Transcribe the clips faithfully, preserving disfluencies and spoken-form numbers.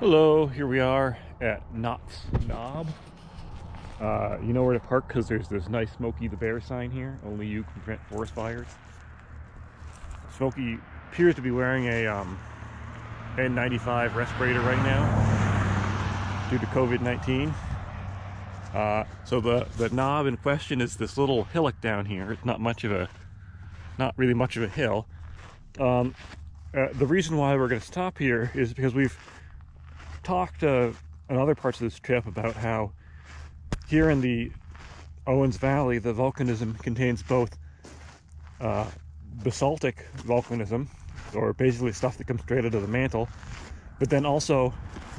Hello, here we are at Knopf's Knob. Uh, you know where to park because there's this nice Smokey the Bear sign here. Only you can prevent forest fires. Smokey appears to be wearing a um, N ninety-five respirator right now due to COVID nineteen. Uh, so the, the knob in question is this little hillock down here. It's not much of a, not really much of a hill. Um, uh, the reason why we're going to stop here is because we've talked uh, in other parts of this trip about how here in the Owens Valley the volcanism contains both uh, basaltic volcanism, or basically stuff that comes straight out of the mantle, but then also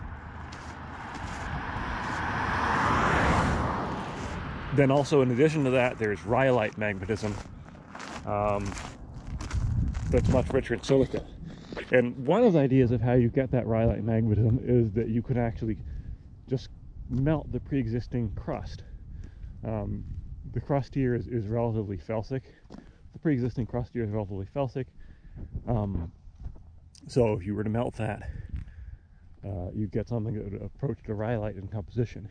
then also in addition to that there's rhyolite magmatism um, that's much richer in silica. And one of the ideas of how you get that rhyolite magmatism is that you can actually just melt the pre-existing crust. Um, the crust here is, is relatively felsic. The pre-existing crust here is relatively felsic. Um, so if you were to melt that, uh, you'd get something that would approach the rhyolite in composition.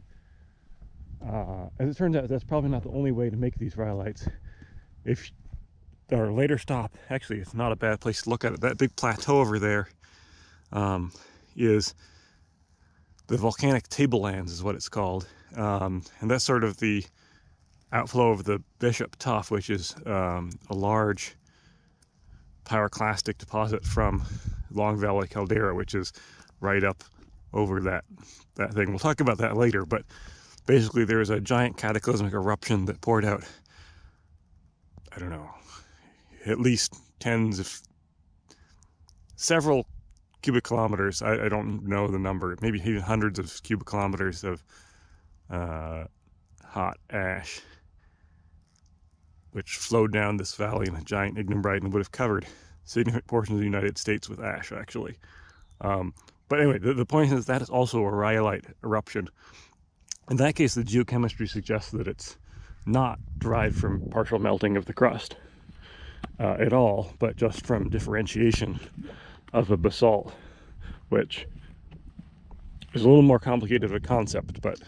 Uh, as it turns out, that's probably not the only way to make these rhyolites. If our later stop, actually it's not a bad place to look at it. That big plateau over there um, is the Volcano Tablelands is what it's called. Um, and that's sort of the outflow of the Bishop Tuff, which is um, a large pyroclastic deposit from Long Valley caldera, which is right up over that, that thing. We'll talk about that later, but basically there was a giant cataclysmic eruption that poured out, I don't know, at least tens of, several cubic kilometers, I, I don't know the number, maybe even hundreds of cubic kilometers of uh, hot ash, which flowed down this valley in a giant ignimbrite and would have covered significant portions of the United States with ash, actually. Um, but anyway, the, the point is that is also a rhyolite eruption. In that case, the geochemistry suggests that it's not derived from partial melting of the crust uh, at all, but just from differentiation of a basalt, which is a little more complicated of a concept, but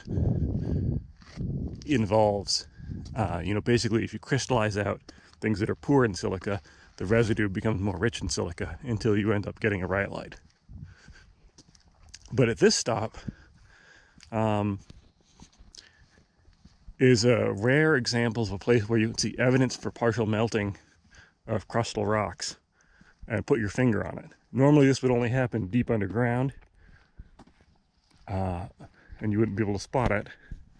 involves, uh, you know, basically if you crystallize out things that are poor in silica, the residue becomes more rich in silica until you end up getting a rhyolite. But at this stop, um, is a rare example of a place where you can see evidence for partial melting of crustal rocks and put your finger on it. Normally this would only happen deep underground, uh, and you wouldn't be able to spot it.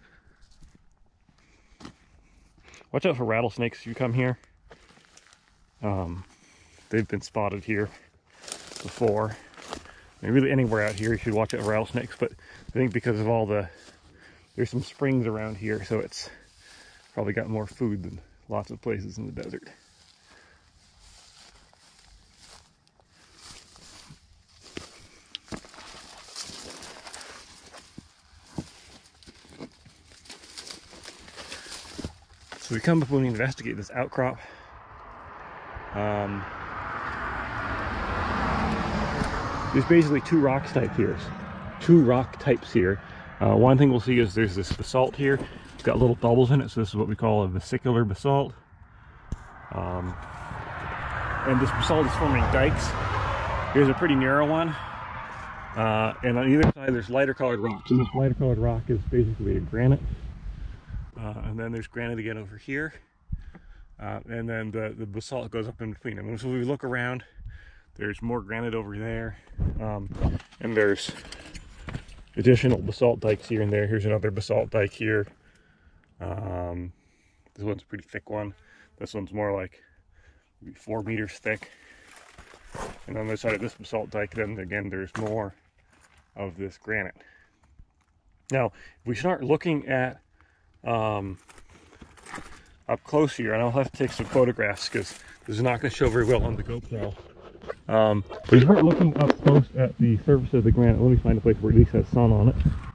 Watch out for rattlesnakes if you come here. Um, they've been spotted here before. I mean, really anywhere out here you should watch out for rattlesnakes, but I think because of all the, there's some springs around here, so it's probably got more food than lots of places in the desert. So we come up when we investigate this outcrop. Um, there's basically two rock types here. Two rock types here. Uh, one thing we'll see is there's this basalt here. It's got little bubbles in it, so this is what we call a vesicular basalt. Um, and this basalt is forming dikes. Here's a pretty narrow one. Uh, and on either side there's lighter colored rocks. And this lighter colored rock is basically a granite. Uh, and then there's granite again over here. Uh, and then the, the basalt goes up in between them. And so if we look around, there's more granite over there. Um, and there's additional basalt dikes here and there. Here's another basalt dike here. Um, this one's a pretty thick one. This one's more like maybe four meters thick. And on the other side of this basalt dike, then again, there's more of this granite. Now, if we start looking at um, up close here, and I'll have to take some photographs because this is not going to show very well on the GoPro. Um, but if you start looking up close at the surface of the granite, let me find a place where at least has sun on it.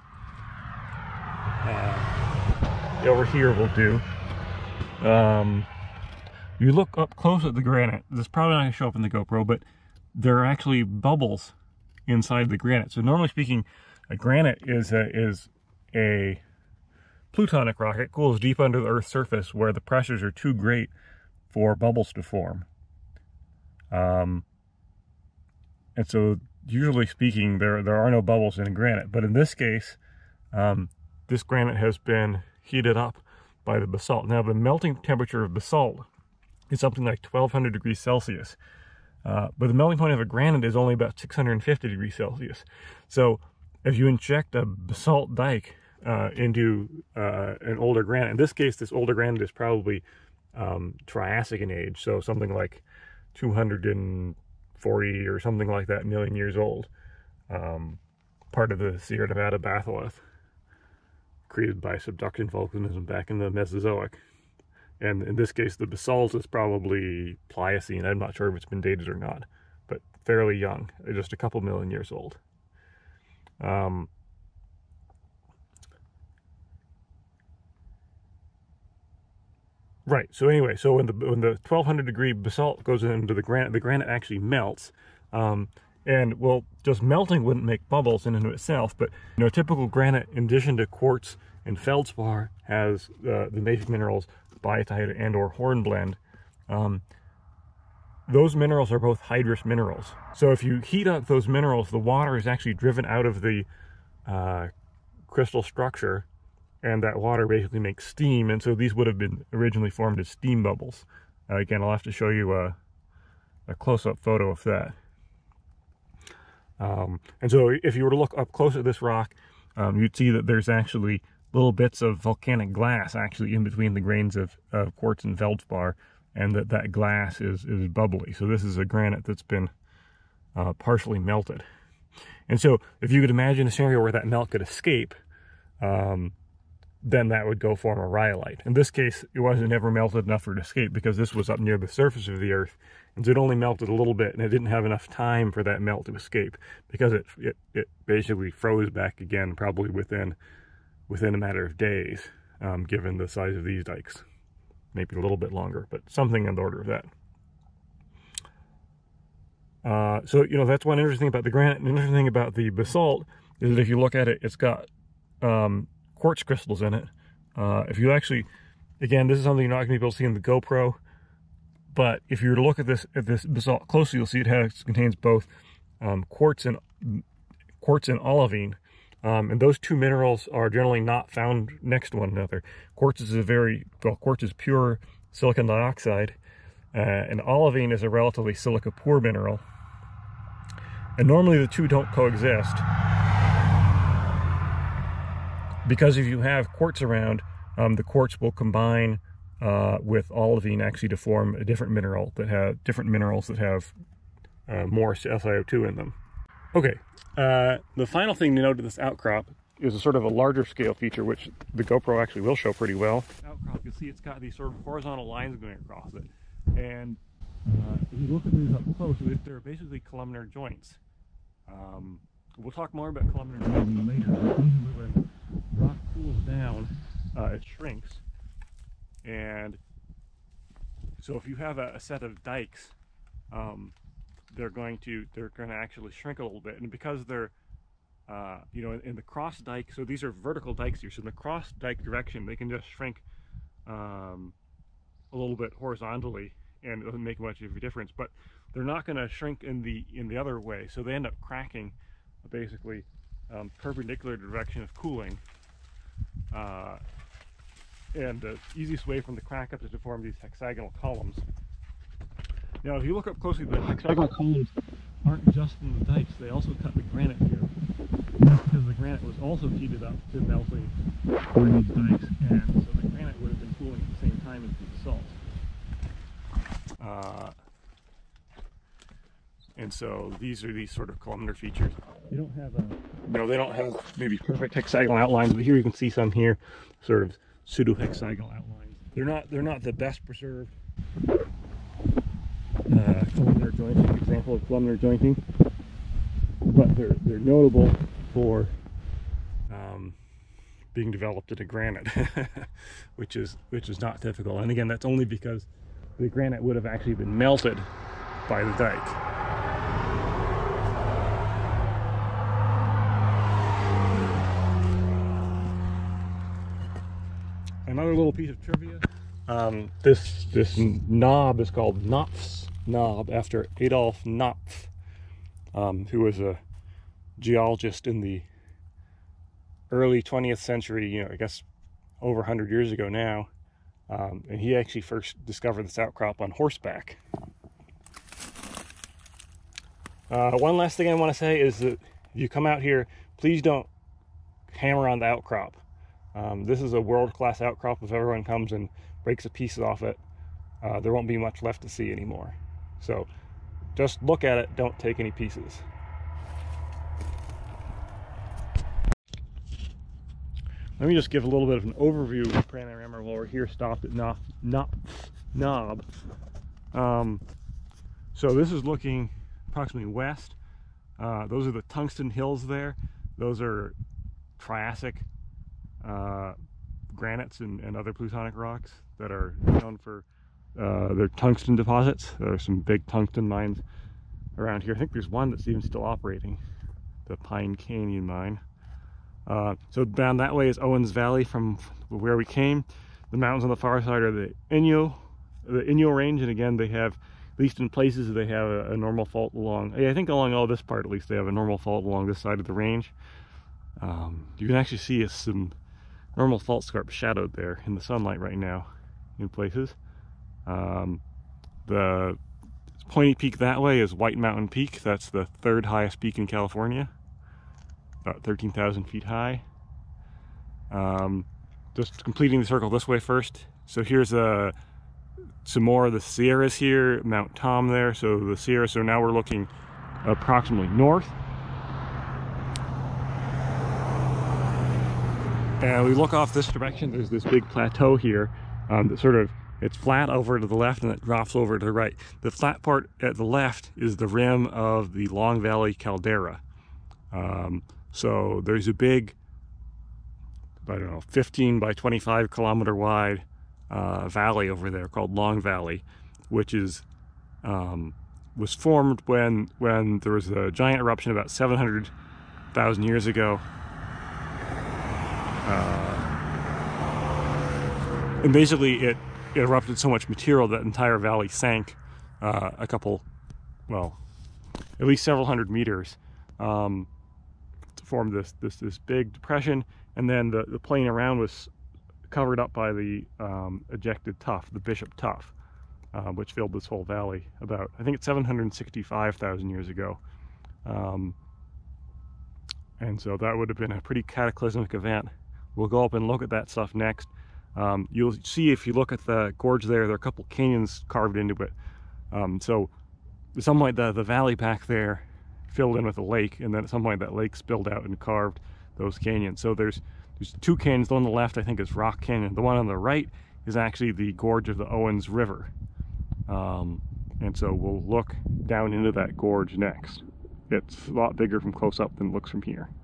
Uh, over here will do. Um, you look up close at the granite. This is probably not going to show up in the GoPro, but there are actually bubbles inside the granite. So normally speaking, a granite is a, is a plutonic rock. It cools deep under the Earth's surface where the pressures are too great for bubbles to form. Um, and so usually speaking, there, there are no bubbles in granite. But in this case, um, this granite has been heated up by the basalt. Now, the melting temperature of basalt is something like twelve hundred degrees Celsius. Uh, but the melting point of a granite is only about six hundred fifty degrees Celsius. So if you inject a basalt dike uh, into uh, an older granite, in this case, this older granite is probably um, Triassic in age, so something like two hundred forty or something like that million years old. Um, part of the Sierra Nevada batholith, created by subduction volcanism back in the Mesozoic. And in this case, the basalt is probably Pliocene. I'm not sure if it's been dated or not, but fairly young, just a couple million years old. Um, right, so anyway, so when the, when the twelve hundred degree basalt goes into the granite, the granite actually melts. Um, and, well, just melting wouldn't make bubbles in and of itself, but, you know, typical granite, in addition to quartz and feldspar, has uh, the basic minerals biotite and or hornblende. Um, those minerals are both hydrous minerals. So if you heat up those minerals, the water is actually driven out of the uh, crystal structure, and that water basically makes steam, and so these would have been originally formed as steam bubbles. Uh, again, I'll have to show you a, a close-up photo of that. Um, and so if you were to look up close at this rock, um, you'd see that there's actually little bits of volcanic glass actually in between the grains of, of quartz and feldspar, and that that glass is, is bubbly. So this is a granite that's been uh, partially melted. And so if you could imagine a scenario where that melt could escape, um, then that would go form a rhyolite. In this case, it wasn't ever melted enough for it to escape because this was up near the surface of the Earth, and so it only melted a little bit, and it didn't have enough time for that melt to escape because it, it, it basically froze back again, probably within within a matter of days, um, given the size of these dikes. Maybe a little bit longer, but something in the order of that. Uh, so, you know, that's one interesting thing about the granite. An interesting thing about the basalt is that if you look at it, it's got um, quartz crystals in it. Uh, if you actually, again, this is something you're not going to be able to see in the GoPro, but if you were to look at this at this basalt closely, you'll see it has contains both um, quartz and quartz and olivine. Um, and those two minerals are generally not found next to one another. Quartz is a very, well, quartz is pure silicon dioxide, uh, and olivine is a relatively silica poor mineral. And normally the two don't coexist, because if you have quartz around, um, the quartz will combine uh, with olivine actually to form a different mineral that have different minerals that have uh, more S i O two in them. Okay, uh, the final thing to note of this outcrop is a sort of a larger scale feature, which the GoPro actually will show pretty well. Outcrop, you'll see it's got these sort of horizontal lines going across it. And uh, if you look at these up close, they're basically columnar joints. Um, we'll talk more about columnar joints later, but when rock cools down, uh, it shrinks. And so if you have a, a set of dikes, um, they're going to they're going to actually shrink a little bit, and because they're uh, you know in, in the cross dike, so these are vertical dikes here, so in the cross dike direction they can just shrink um, a little bit horizontally, and it doesn't make much of a difference. But they're not going to shrink in the in the other way, so they end up cracking basically um, perpendicular to the direction of cooling. Uh, and the easiest way from the crack up is to form these hexagonal columns. Now, if you look up closely, the hexagonal columns aren't just in the dikes, they also cut the granite here. That's because the granite was also heated up to melting for these dikes, and so the granite would have been cooling at the same time as the basalt. Uh, and so these are these sort of columnar features. They don't have a, you know, they don't have maybe perfect hexagonal outlines, but here you can see some here, sort of pseudo-hexagonal outlines. They're not, they're not the best preserved Uh, columnar jointing, example of columnar jointing, but they're they're notable for um, being developed in a granite, which is which is not typical. And again, that's only because the granite would have actually been melted by the dike. another little piece of trivia. Um, this this knob is called Knopf's knob after Adolf Knopf, um, who was a geologist in the early twentieth century, you know, I guess over one hundred years ago now. Um, and he actually first discovered this outcrop on horseback. Uh, one last thing I want to say is that if you come out here, please don't hammer on the outcrop. Um, this is a world-class outcrop. If everyone comes and breaks a piece off it, uh, there won't be much left to see anymore. So just look at it, don't take any pieces. Let me just give a little bit of an overview of Panorama while we're here stopped at Knopf, Knopf, Knob. Um, so this is looking approximately west. Uh, those are the tungsten hills there. Those are Triassic uh, granites and, and other plutonic rocks that are known for uh, their tungsten deposits. There are some big tungsten mines around here. I think there's one that's even still operating, the Pine Canyon mine. Uh, so down that way is Owens Valley from where we came. The mountains on the far side are the Inyo, the Inyo range, and again they have, at least in places, they have a, a normal fault along, I think along all this part at least, they have a normal fault along this side of the range. Um, you can actually see some normal fault scarps shadowed there in the sunlight right now in places. Um, the pointy peak that way is White Mountain Peak. That's the third highest peak in California, about thirteen thousand feet high. Um, just completing the circle this way first. So here's a, some more of the Sierras here, Mount Tom there. So the Sierra, so now we're looking approximately north. And we look off this direction, there's this big plateau here um, that sort of, it's flat over to the left and it drops over to the right. The flat part at the left is the rim of the Long Valley caldera. Um, so there's a big, I don't know, fifteen by twenty-five kilometer wide uh, valley over there called Long Valley, which is um, was formed when when there was a giant eruption about seven hundred thousand years ago. Uh, and basically it, it erupted so much material that the entire valley sank uh, a couple, well, at least several hundred meters um, to form this, this, this big depression. And then the, the plain around was covered up by the um, ejected tuff, the Bishop Tuff, uh, which filled this whole valley about, I think it's seven hundred sixty-five thousand years ago. Um, and so that would have been a pretty cataclysmic event. We'll go up and look at that stuff next. Um, you'll see if you look at the gorge there, there are a couple canyons carved into it. Um, so at some point the, the valley back there filled in with a lake, and then at some point that lake spilled out and carved those canyons. So there's there's two canyons. The one on the left I think is Rock Canyon. The one on the right is actually the gorge of the Owens River. Um, and so we'll look down into that gorge next. It's a lot bigger from close up than it looks from here.